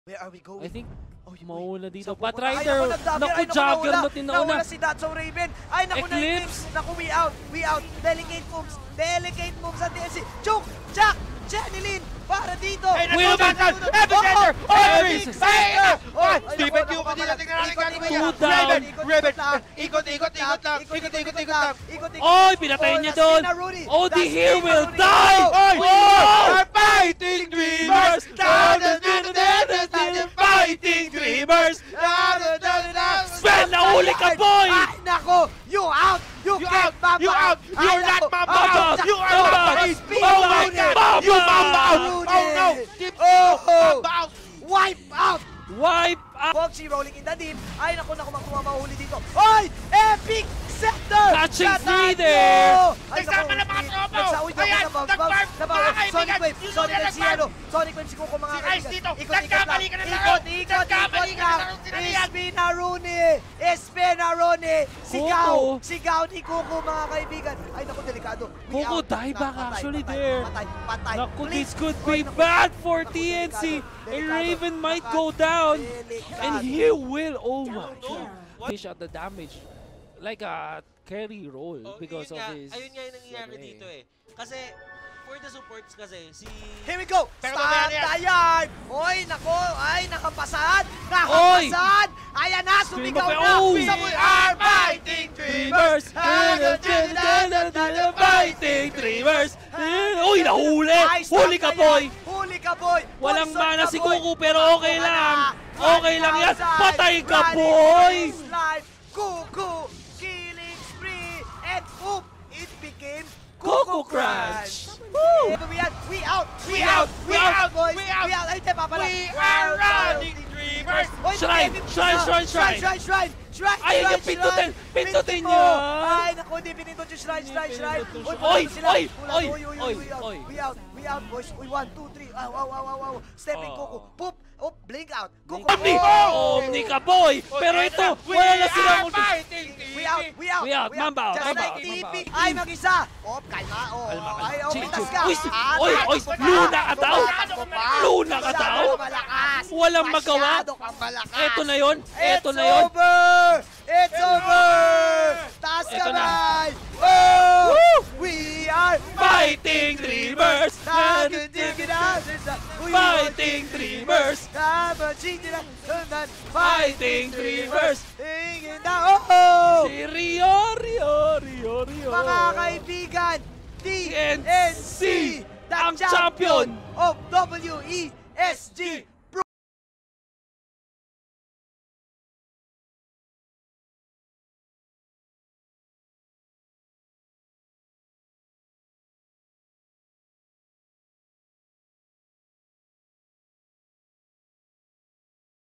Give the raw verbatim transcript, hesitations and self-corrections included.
Where are we going? I think oh, mauna dito. So, Batrider! Naku, Juggernaut din nauna. Nauna si That's So Raven. Ay, naku, na Eclipse! Naku, we out, we out. Delegate moves, delegate moves sa D L C. Choke, Jack, Jenilyn, para dito. Will Battle! Epicenter! Iris! Stephen Q, hindi natin kailangan gagawin yan. Two down. Raven! Raven! Ikot, ikot, ikot lang. Ikot, ikot, ikot lang. Oy, pinatay niya doon. Oh, the here will die! Oy! Oh! We're fighting dreamers! Fighting dreamers! Sven, nahuli ka, boy! Ay, naku, you out! You, You can't out! mamba You out! You're not mamba out! You are Mamba mamba out! out! Oh my God! You mamba out! Oh no! Keep Oh! mamba out! Wipe out! Wipe out! Foxy rolling in the deep. Ay, naku, naku, makuha mahuli dito. Oy! Epic Scepter! Catching Natalo! three there! Ay, Nagsama naku, na mga tropa! Nagsawid ako Ayan, na bounce, nag-barf! bounce, na bounce. Mga kaibigan, Sonic Wave, yun Sonic na Wave si nag-barf. ano, Sonic Wave si Kuko, mga Si Ice kaibigan. dito, Ikot, ikot lang, nagkamali ka na laro! ikot, ikot, Nagkamali ikot ka na lang. laro, sila yan. Espinarone! Espinarone! Sigaw! Kuko. Sigaw ni Kuko, mga kaibigan. Ay, naku, delikado. We Kuko, out. die back Patay, actually patay, there. Patay, patay. Naku, Please. this could Oy, be naku. bad for Naku, T N C. delikado, And delikado. Raven might Naku, go down. delikado. And he will. Oh my No. God. Fish out the damage. Like a carry roll Oh, because yun of nga, his... ayun nga yung nangyayari ano dito eh. Kasi, for the supports kasi, si... Here we go! Pero Stop mamaya yan. the yard! Oy, nako! Ay, nakapasahan! Nakapasahan! Ayan na! Sumigaw Scream of- na! Oh! We are fighting Dreamers! Fighting Dreamers! Uy, nahuli! Ay, stop Huli ka, the boy! yard! Huli ka, boy! Walang Poison mana ka, si boy! Kuko, pero okay Kuko ka lang. na. Okay lang yan. Outside, Patay ka, running boy! for his life. Kuko! Killing spree! And oop! It became Kuko Kuko Crunch! Crunch! Woo! We out! We out! We out! We out! boys! We out! We out! Ay, tepa pala! We are running dreamers! Oy, Shrine! mag-edit Shrine, na. shrine, shrine. Shrine, shrine, shrine, Ay, shrine, yung pindutin! shrine. Pindutin mo. niya. Ay, naku, hindi pinindot yung shrine, shrine, shrine. pinindot yung Uy, shrine. pulang Oy, sila. oy, Pulang. oy, Uy, uy, oy, we out, oy. we out, we out, boys. Uy, one, two, three. Aw, aw, aw, aw, aw. Stepping Oh. Kuko. Poop. Oh, blink out. Kuko. Omni! Oh. Omni ka, boy! Pero ito, wala na silang ulti. fighting We out, we out. We out. Mamba out, Just mamba like out, T P. mamba out. Ay, mag-isa. Oh, kalma. Oh, Kalma, kalma. ay, oh, Chill, pitas chill. ka. Uy, Ah, oy, oy, takot ka. luna ka daw? Tumatakbo pa. Luna ka daw? Masyado malakas. Walang magawa? Masyado kang malakas. Eto na yun. Eto It's na yun. over! It's over! Taas Eto na. kamay! Oh! Woo! We are Fighting Dreamers! Fighting Dreamers! Fighting Dreamers! Hingin na, oh! Si Rio, Rio, Rio, Rio. Mga kaibigan, T N C, the ang champion champion of W E S G